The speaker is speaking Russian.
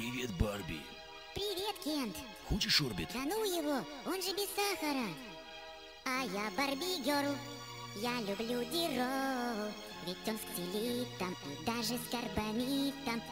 Привет, Барби. Привет, Кент. Хочешь орбит? Да ну его, он же без сахара. А я Барби Герл, я люблю Диро, ведь он с ксилитом и даже с карбамитом.